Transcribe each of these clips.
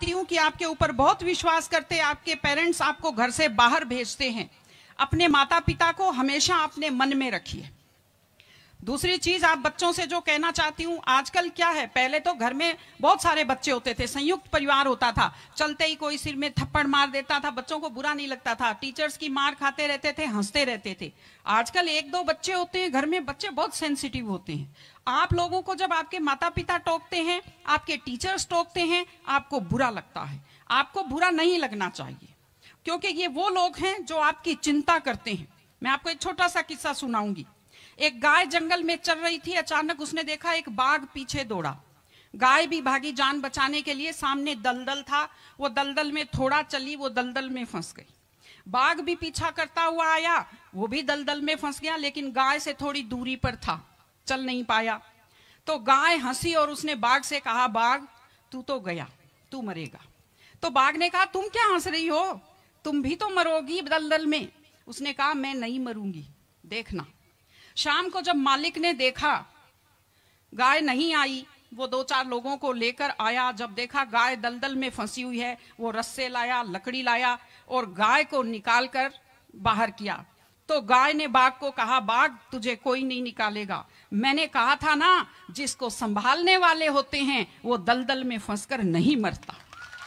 चाहती हूँ कि आपके ऊपर बहुत विश्वास करते आपके पेरेंट्स आपको घर से बाहर भेजते हैं, अपने माता पिता को हमेशा अपने मन में रखिए। दूसरी चीज आप बच्चों से जो कहना चाहती हूँ, आजकल क्या है, पहले तो घर में बहुत सारे बच्चे होते थे, संयुक्त परिवार होता था, चलते ही कोई सिर में थप्पड़ मार देता था, बच्चों को बुरा नहीं लगता था, टीचर्स की मार खाते रहते थे, हंसते रहते थे। आजकल एक दो बच्चे होते हैं घर में, बच्चे बहुत सेंसिटिव होते हैं। आप लोगों को जब आपके माता पिता टोकते हैं, आपके टीचर्स टोकते हैं, आपको बुरा लगता है। आपको बुरा नहीं लगना चाहिए, क्योंकि ये वो लोग हैं जो आपकी चिंता करते हैं। मैं आपको एक छोटा सा किस्सा सुनाऊंगी। एक गाय जंगल में चल रही थी, अचानक उसने देखा एक बाघ पीछे दौड़ा। गाय भी भागी जान बचाने के लिए, सामने दलदल था, वो दलदल में थोड़ा चली, वो दलदल में फंस गई। बाघ भी पीछा करता हुआ आया, वो भी दलदल में फंस गया, लेकिन गाय से थोड़ी दूरी पर था, चल नहीं पाया। तो गाय हंसी और उसने बाघ से कहा, बाघ तू तो गया, तू मरेगा। तो बाघ ने कहा, तुम क्या हंस रही हो, तुम भी तो मरोगी दलदल में। उसने कहा, मैं नहीं मरूंगी, देखना। शाम को जब मालिक ने देखा गाय नहीं आई, वो दो चार लोगों को लेकर आया। जब देखा गाय दलदल में फंसी हुई है, वो रस्से लाया, लकड़ी लाया और गाय को निकाल कर बाहर किया। तो गाय ने बाघ को कहा, बाघ तुझे कोई नहीं निकालेगा, मैंने कहा था ना, जिसको संभालने वाले होते हैं वो दलदल में फंसकर नहीं मरता।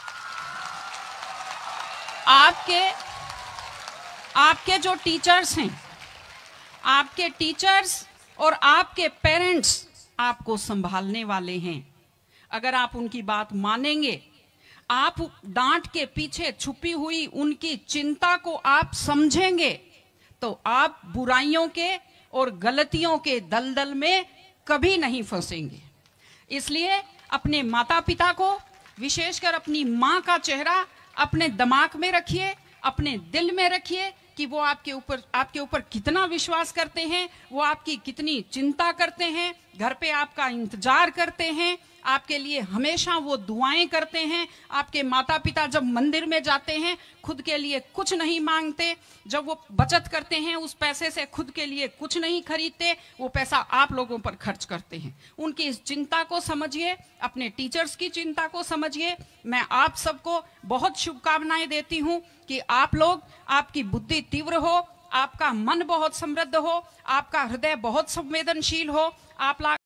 आपके जो टीचर्स हैं, आपके टीचर्स और आपके पेरेंट्स आपको संभालने वाले हैं। अगर आप उनकी बात मानेंगे, आप डांट के पीछे छुपी हुई उनकी चिंता को आप समझेंगे, तो आप बुराइयों के और गलतियों के दलदल में कभी नहीं फंसेंगे। इसलिए अपने माता पिता को, विशेषकर अपनी माँ का चेहरा अपने दिमाग में रखिए, अपने दिल में रखिए कि वो आपके ऊपर कितना विश्वास करते हैं, वो आपकी कितनी चिंता करते हैं, घर पे आपका इंतजार करते हैं, आपके लिए हमेशा वो दुआएं करते हैं। आपके माता पिता जब मंदिर में जाते हैं, खुद के लिए कुछ नहीं मांगते, जब वो बचत करते हैं उस पैसे से खुद के लिए कुछ नहीं खरीदते, वो पैसा आप लोगों पर खर्च करते हैं। उनकी इस चिंता को समझिए, अपने टीचर्स की चिंता को समझिए। मैं आप सबको बहुत शुभकामनाएं देती हूँ कि आप लोग, आपकी बुद्धि तीव्र हो, आपका मन बहुत समृद्ध हो, आपका हृदय बहुत संवेदनशील हो,